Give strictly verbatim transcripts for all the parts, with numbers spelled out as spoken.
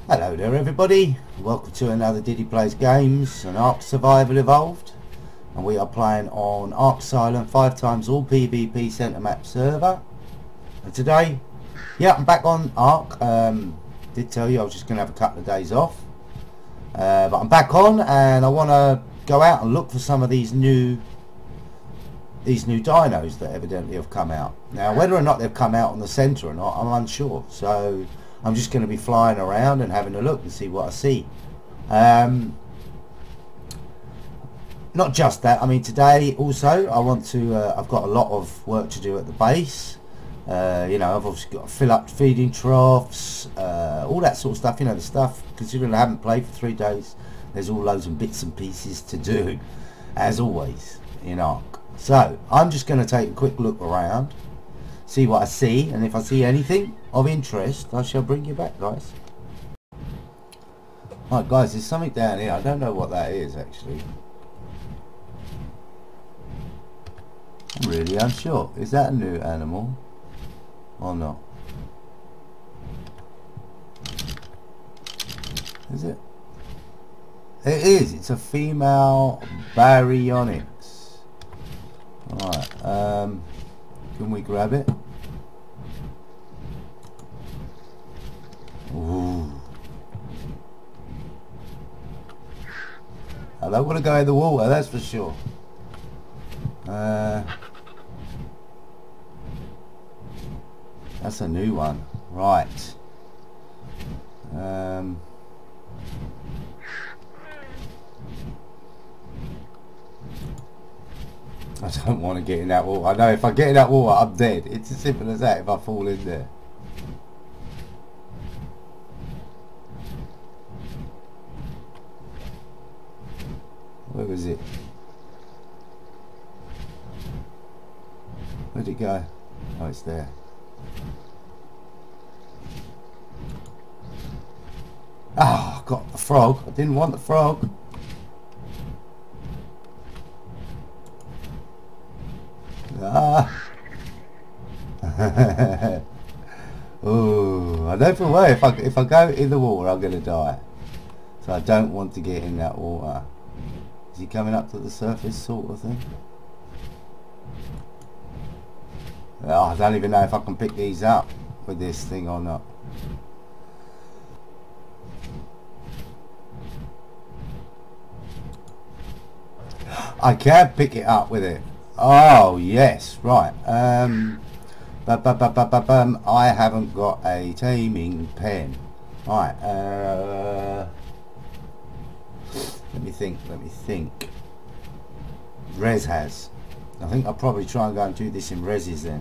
Hello there everybody, welcome to another Diddy Plays Games and Ark Survival Evolved, and we are playing on Ark Asylum five times all PvP centre map server. And today, yeah, I'm back on Ark. um, did tell you I was just going to have a couple of days off, uh, but I'm back on and I want to go out and look for some of these new these new dinos that evidently have come out. Now whether or not they've come out on the centre or not, I'm unsure, so I'm just going to be flying around and having a look and see what I see. Um, not just that, I mean today also I want to, uh, I've got a lot of work to do at the base. Uh, you know, I've obviously got to fill up feeding troughs, uh, all that sort of stuff, you know, the stuff, considering I haven't played for three days, there's all loads of bits and pieces to do, as always, in Ark. So, I'm just going to take a quick look around, see what I see, and if I see anything of interest I shall bring you back, guys. Right guys, there's something down here, I don't know what that is actually. I'm really unsure. Is that a new animal or not? Is it? It is, it's a female Baryonyx. Right, um, can we grab it? Ooh. I don't want to go in the water, that's for sure. Uh, that's a new one, right. Um, I don't want to get in that water. I know if I get in that water I'm dead. It's as simple as that if I fall in there. Where was it? Where'd it go? Oh, it's there. Ah, oh, got the frog. I didn't want the frog. Ah. Oh, I don't feel well. If I if I go in the water, I'm gonna die. So I don't want to get in that water. Is he coming up to the surface, sort of thing? Oh, I don't even know if I can pick these up with this thing or not. I can pick it up with it. Oh yes, right. Um, but but but but but um, I haven't got a taming pen. Right. Uh, let me think. Let me think. Rez has. I think I'll probably try and go and do this in Rez's then.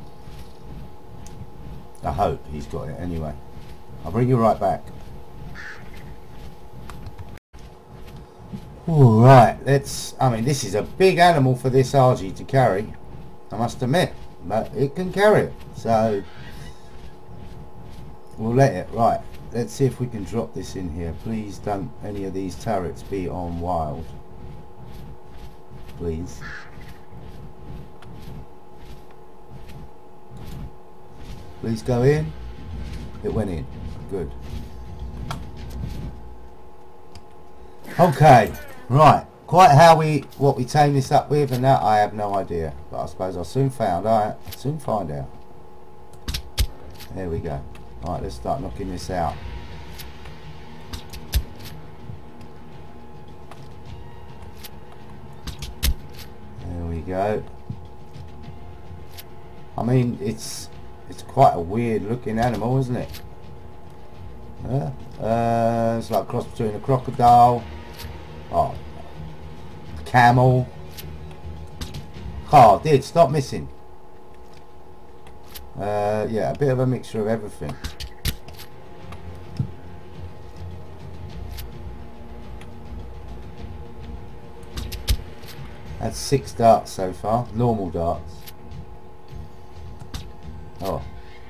I hope he's got it anyway. I'll bring you right back. Alright, let's, I mean this is a big animal for this R G to carry, I must admit, but it can carry it, so we'll let it. Right, let's see if we can drop this in here. Please don't any of these turrets be on wild, please. Please go in. It went in, good. Okay. Right, quite how we, what we tame this up with and that, I have no idea. But I suppose I'll soon find out. I'll soon find out. There we go. Right, let's start knocking this out. There we go. I mean, it's it's quite a weird looking animal, isn't it? Yeah. Uh, it's like a cross between a crocodile. Oh, camel. Oh, did stop missing. Uh, yeah, a bit of a mixture of everything. That's six darts so far, normal darts. Oh.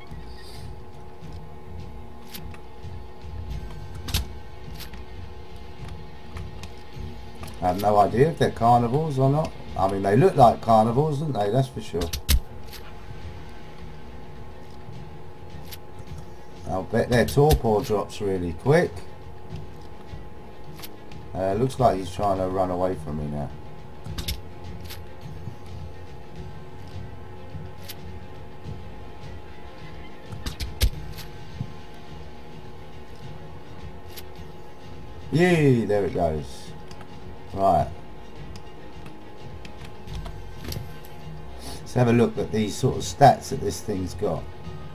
I have no idea if they're carnivores or not. I mean, they look like carnivores, don't they? That's for sure. I'll bet their torpor drops really quick. Uh, looks like he's trying to run away from me now. Yay, there it goes. Right. Let's have a look at these sort of stats that this thing's got.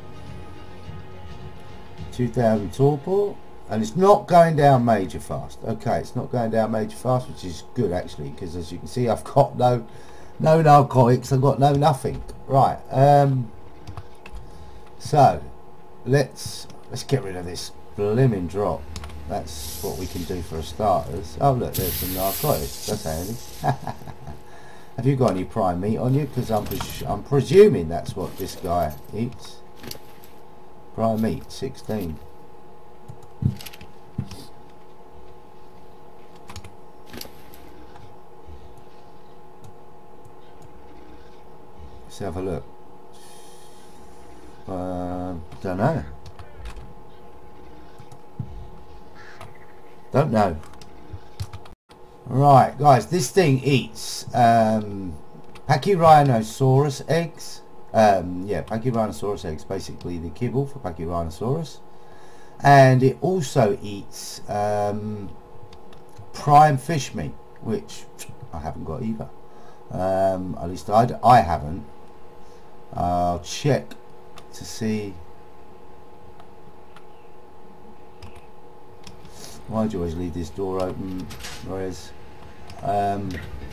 two thousand torpor, and it's not going down major fast. Okay, it's not going down major fast, which is good actually, because as you can see, I've got no no narcotics, I've got no nothing. Right. Um so let's let's get rid of this blimmin' drop. That's what we can do for starters. Oh look, there's some narcotics. That's handy. Have you got any prime meat on you? Because I'm, pres I'm presuming that's what this guy eats. Prime meat, sixteen. Let's have a look. Uh, don't know. Don't know. Right, guys, this thing eats um, Pachyrhinosaurus eggs. Um, yeah, Pachyrhinosaurus eggs, basically the kibble for Pachyrhinosaurus. And it also eats um, prime fish meat, which I haven't got either. Um, at least I, I haven't. I'll check to see. Why do you always leave this door open, Rez? Um,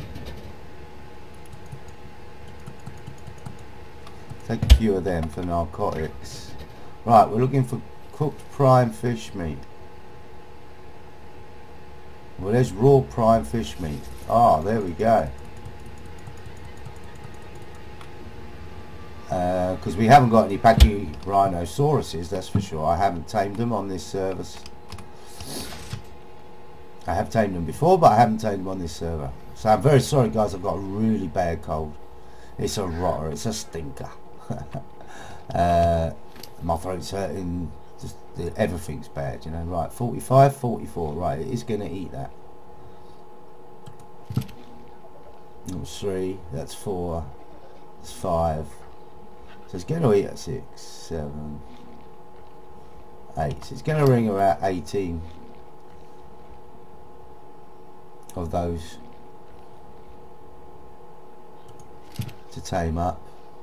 take a few of them for narcotics. Right, we're looking for cooked prime fish meat. Well, there's raw prime fish meat. Ah, there we go. Because uh, we haven't got any Pachyrhinosauruses, that's for sure. I haven't tamed them on this service. I have tamed them before, but I haven't tamed them on this server. So I'm very sorry, guys. I've got a really bad cold. It's a rotter. It's a stinker. uh, my throat's hurting. Just everything's bad, you know. Right, forty-five, forty-four. Right, it is going to eat that. That's three. That's four. That's five. So it's going to eat at six, seven, eight. So it's going to ring about eighteen. Of those to tame up.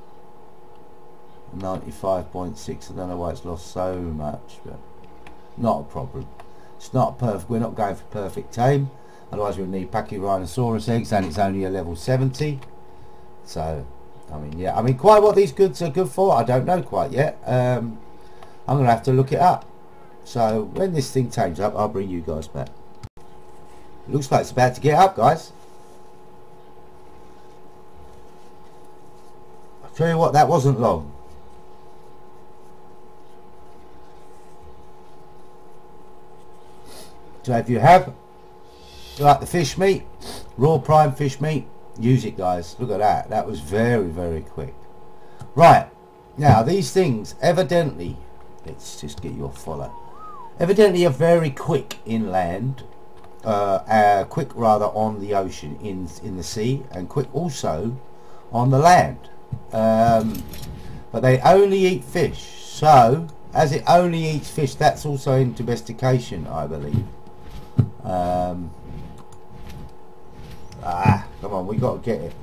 Ninety-five point six. I don't know why it's lost so much, but not a problem. It's not perfect. We're not going for perfect tame, otherwise we'll need Pachyrhinosaurus eggs, and it's only a level seventy. So I mean, yeah, I mean, quite what these goods are good for, I don't know quite yet. um, I'm gonna have to look it up. So when this thing tames up, I'll bring you guys back. Looks like it's about to get up, guys. I'll tell you what, that wasn't long. So if you have like the fish meat, raw prime fish meat, use it, guys. Look at that. That was very, very quick. Right. Now, these things evidently, let's just get your follow, evidently are very quick inland. Uh, uh, quick rather on the ocean, in in the sea, and quick also on the land. Um, but they only eat fish. So as it only eats fish, that's also in domestication, I believe. Um, ah, come on, we got to get it.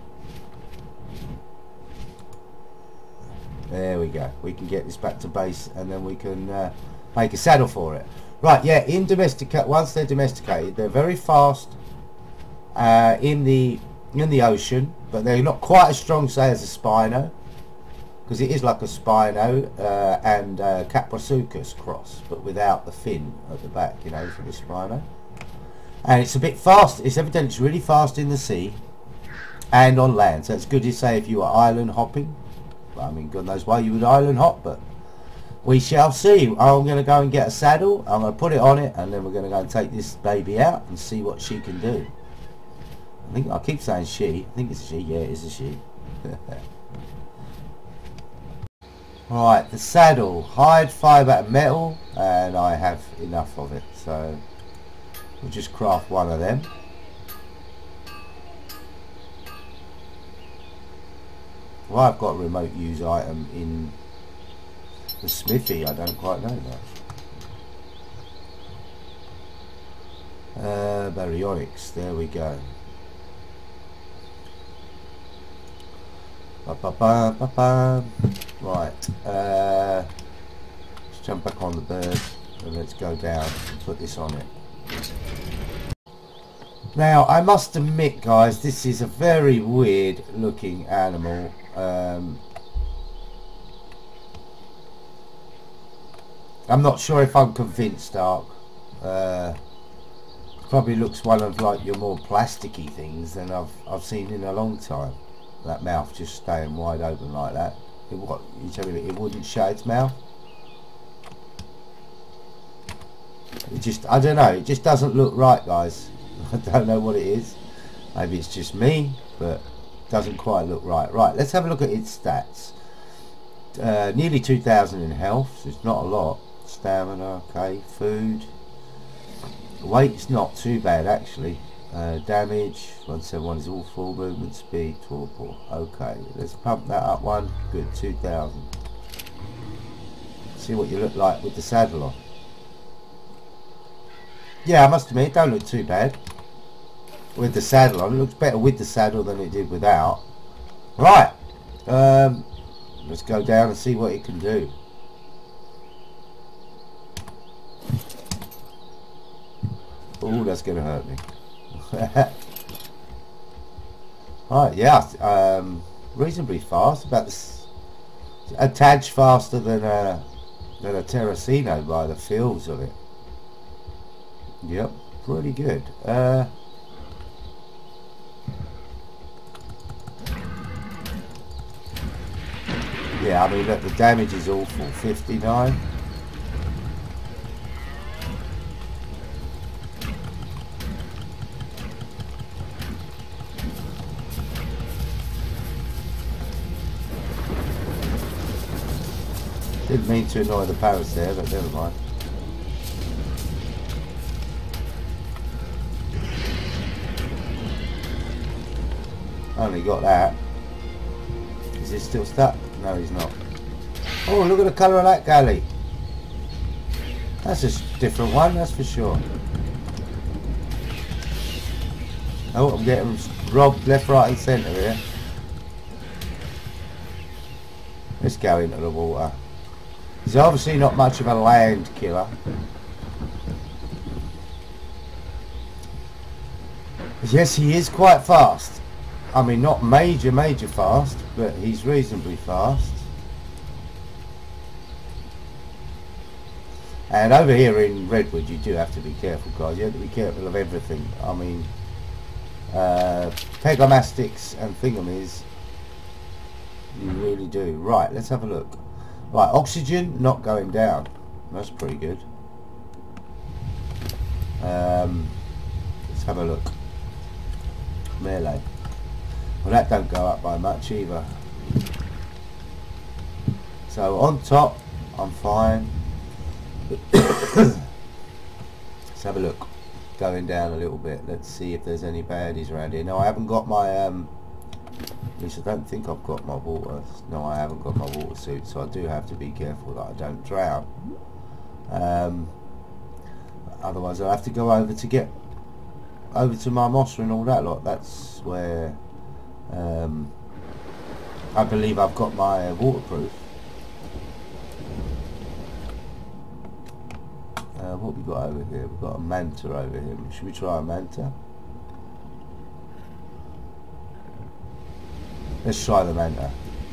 There we go. We can get this back to base, and then we can uh, make a saddle for it. Right, yeah, in domesticate, once they're domesticated, they're very fast uh, in the in the ocean, but they're not quite as strong, say, as a Spino, because it is like a Spino uh, and uh, Caprasuchus cross, but without the fin at the back, you know, for the Spino. And it's a bit fast. It's evidently it's really fast in the sea and on land, so it's good to say if you are island hopping. I mean, God knows why you would island hop, but we shall see. I'm going to go and get a saddle. I'm going to put it on it, and then we're going to go and take this baby out and see what she can do. I think I keep saying she. I think it's a she. Yeah, it is a she. Right, the saddle, hide, fibre and metal, and I have enough of it, so we'll just craft one of them. Well, I've got a remote use item in the smithy, I don't quite know that. Uh, Baryonyx, there we go. Ba, ba, ba, ba, ba. Right, uh, let's jump back on the bird and let's go down and put this on it. Now, I must admit, guys, this is a very weird looking animal. Um, I'm not sure if I'm convinced, Ark. Uh, probably looks one of like your more plasticky things than I've I've seen in a long time. That mouth just staying wide open like that. It, what you tell me it wouldn't shut its mouth? It just, I don't know. It just doesn't look right, guys. I don't know what it is. Maybe it's just me, but it doesn't quite look right. Right, let's have a look at its stats. Uh, nearly two thousand in health, so it's not a lot. Stamina, okay. Food. Weight's not too bad actually. Uh, damage, one seventy-one is all full. Movement speed, torpor. Okay, let's pump that up one. Good, two thousand. See what you look like with the saddle on. Yeah, I must admit, it don't look too bad with the saddle on. It looks better with the saddle than it did without. Right, um, let's go down and see what it can do. Oh, that's going to hurt me. Right, yeah, um, reasonably fast. About this, a tad faster than a than a Terracino by the feels of it. Yep, pretty good. Uh, yeah, I mean, look, the damage is awful. fifty-nine. Didn't mean to annoy the parrots there, but never mind. Only got that. Is he still stuck? No, he's not. Oh, look at the colour of that galley. That's a different one, that's for sure. Oh, I'm getting robbed left, right and centre here. Let's go into the water. He's obviously not much of a land killer. Yes, he is quite fast. I mean, not major, major fast, but he's reasonably fast. And over here in Redwood, you do have to be careful, guys. You have to be careful of everything. I mean, uh, pegomastics and thingamies, you really do. Right, let's have a look. Right, oxygen not going down. That's pretty good. Um, let's have a look. Melee. Well, that don't go up by much either. So on top, I'm fine. Let's have a look. Going down a little bit. Let's see if there's any baddies around here. No, I haven't got my um at least I don't think I've got my water. No, I haven't got my water suit, so I do have to be careful that I don't drown. Um, otherwise I'll have to go over to get over to my Mossa and all that lot. That's where um, I believe I've got my uh, waterproof. Uh, what have we got over here? We've got a manta over here. Should we try a manta? Let's try the manta.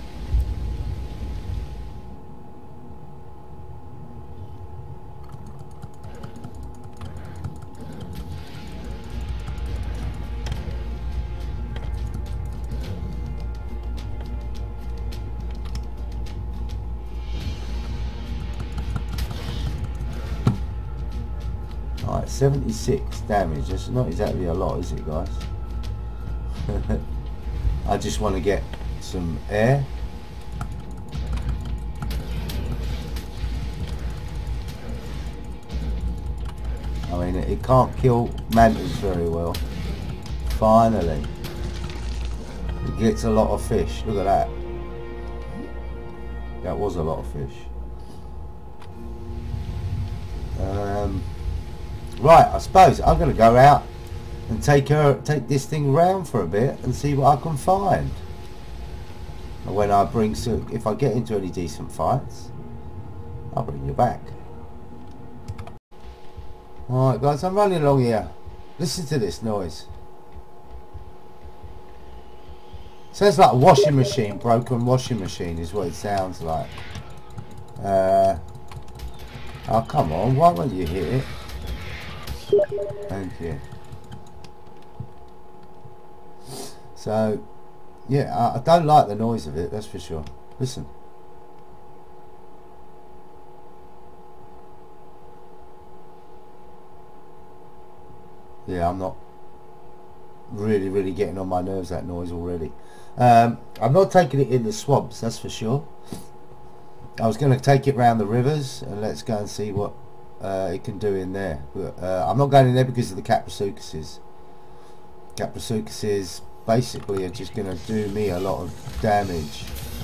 Alright, seventy-six damage. That's not exactly a lot, is it, guys? I just want to get some air. I mean, it, it can't kill mantas very well. Finally. It gets a lot of fish. Look at that. That was a lot of fish. Um, right, I suppose I'm going to go out and take her, take this thing round for a bit and see what I can find. And when I bring, so if I get into any decent fights, I'll bring you back. Alright guys, I'm running along here. Listen to this noise. Sounds like a washing machine, broken washing machine is what it sounds like. Uh, oh come on, why won't you hit it? Thank you. So, yeah, I, I don't like the noise of it, that's for sure. Listen. Yeah, I'm not really, really getting on my nerves, that noise already. Um, I'm not taking it in the swamps, that's for sure. I was going to take it round the rivers and let's go and see what uh, it can do in there. But, uh, I'm not going in there because of the caprisucuses. Caprisucuses basically are just going to do me a lot of damage.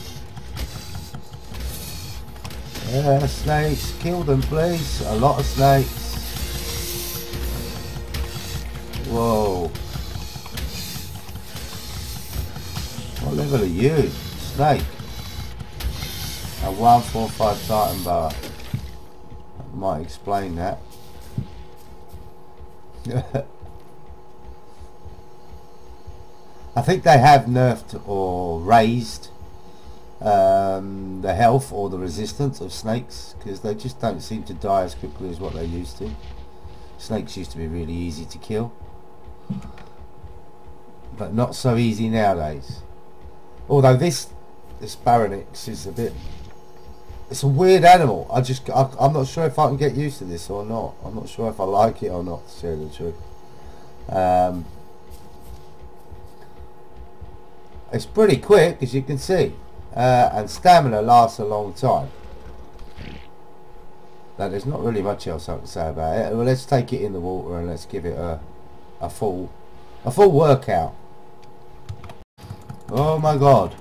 Yeah, snakes, kill them please. A lot of snakes. Whoa. What level are you? Snake. A one four five Titan bar. That might explain that. I think they have nerfed or raised um, the health or the resistance of snakes, because they just don't seem to die as quickly as what they used to. Snakes used to be really easy to kill, but not so easy nowadays. Although this this Baryonyx is a bit, it's a weird animal. I just I, I'm not sure if I can get used to this or not. I'm not sure if I like it or not, to tell you the truth. Um, it's pretty quick, as you can see, uh, and stamina lasts a long time. Now, there's not really much else I can say about it. Well, let's take it in the water and let's give it a a full a full workout. Oh my god.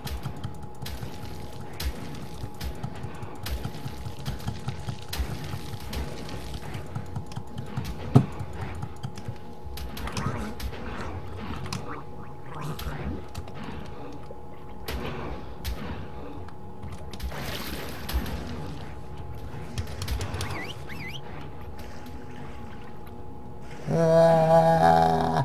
Ah.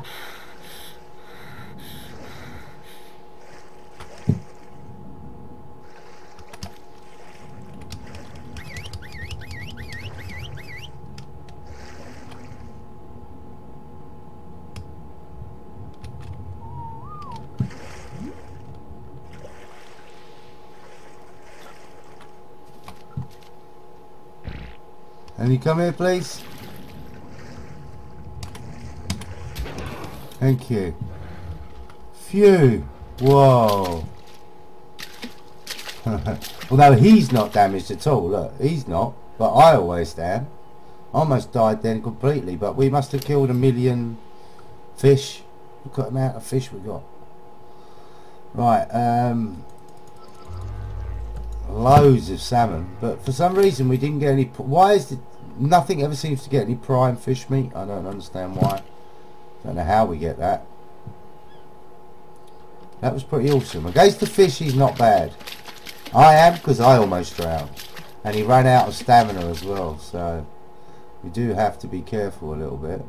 Can you come here, please? Thank you. Phew. Whoa. Although he's not damaged at all. Look, he's not. But I always am. I almost died then completely. But we must have killed a million fish. Look at the amount of fish we got. Right. Um, loads of salmon. But for some reason we didn't get any. Why is it? Nothing ever seems to get any prime fish meat. I don't understand why. Don't know how we get that. That was pretty awesome. Against the fish he's not bad. I am, because I almost drowned. And he ran out of stamina as well. So we do have to be careful a little bit.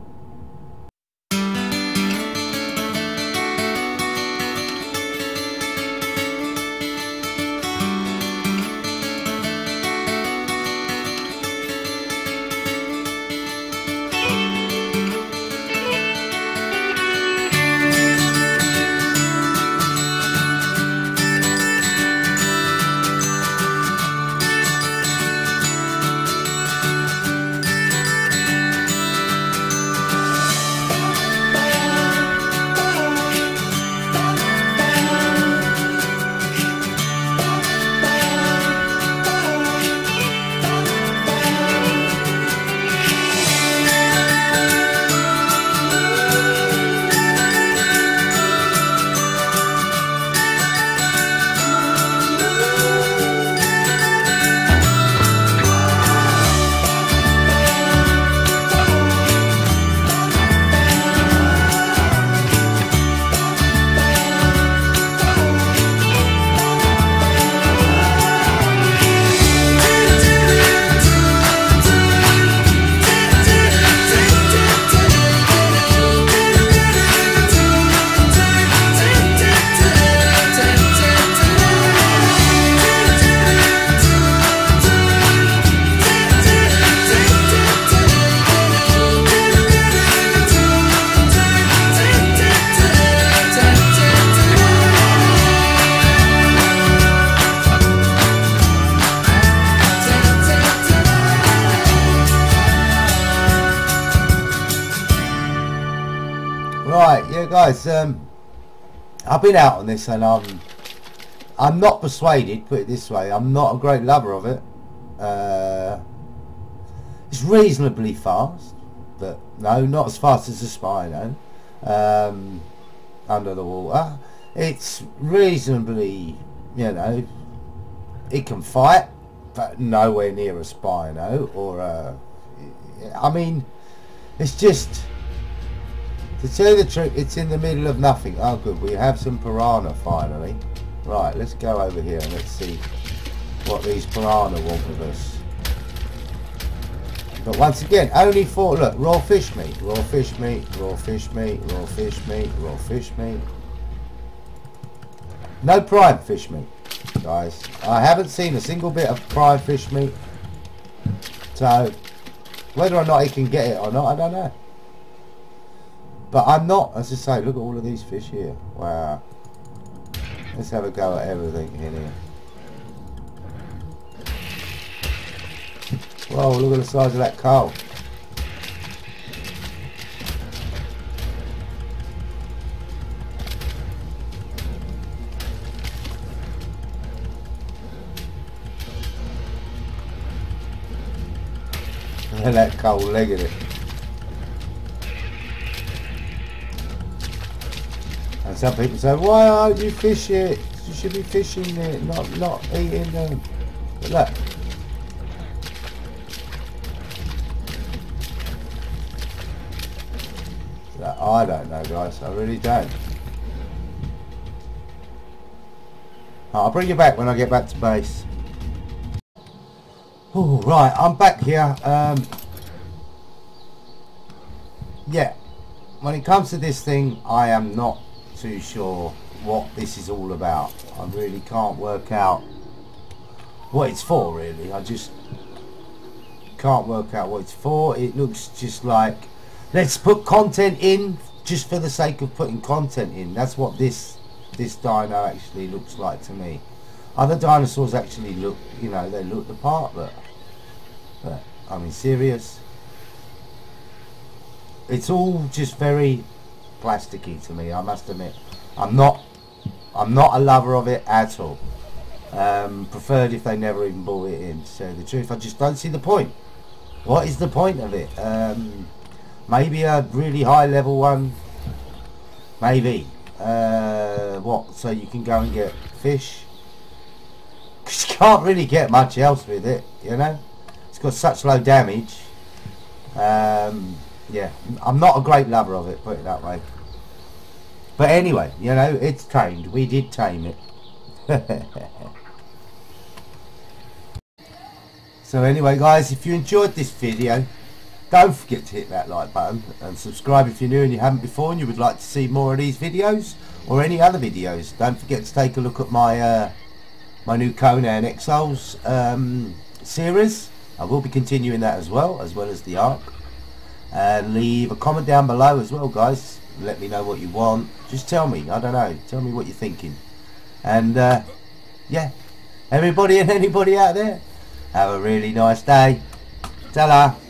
Right, yeah, guys. Um, I've been out on this, and I'm I'm not persuaded. Put it this way, I'm not a great lover of it. Uh, it's reasonably fast, but no, not as fast as a Spino. Um, under the water, it's reasonably, you know, it can fight, but nowhere near a Spino or a. I mean, it's just. To tell you the truth, it's in the middle of nothing. Oh good, we have some piranha finally. Right, let's go over here and let's see what these piranha want with us. But once again, only for, look, raw fish meat, raw fish meat, raw fish meat, raw fish meat, raw fish meat. No prime fish meat, guys. I haven't seen a single bit of prime fish meat. So, whether or not he can get it or not, I don't know. But I'm not, as I say, look at all of these fish here. Wow. Let's have a go at everything in here. Whoa, look at the size of that coal. Look at that coal leg in it. And some people say, why aren't you fishing? You should be fishing it, not not eating them. But look. Look, I don't know, guys. I really don't. I'll bring you back when I get back to base. Oh, right, I'm back here. Um, yeah, when it comes to this thing, I am not too sure what this is all about. I really can't work out what it's for, really. I just can't work out what it's for. It looks just like, let's put content in just for the sake of putting content in. That's what this this dino actually looks like to me. Other dinosaurs actually look, you know, they look the part, but, but I mean, serious. It's all just very plasticky to me, I must admit. I'm not I'm not a lover of it at all. Um, preferred if they never even brought it in, to tell you the truth. I just don't see the point. What is the point of it? Um, maybe a really high level one. Maybe. Uh, what? So you can go and get fish? Because you can't really get much else with it, you know? It's got such low damage. Um, yeah, I'm not a great lover of it, put it that way. But anyway, you know, it's tamed. We did tame it. So anyway, guys, if you enjoyed this video, don't forget to hit that like button and subscribe if you're new and you haven't before and you would like to see more of these videos or any other videos. Don't forget to take a look at my uh, my new Conan Exiles um, series. I will be continuing that as well, as well as the Ark. And leave a comment down below as well, guys. Let me know what you want. Just tell me, I don't know, tell me what you're thinking. And uh, yeah, everybody and anybody out there, have a really nice day. Ta-la.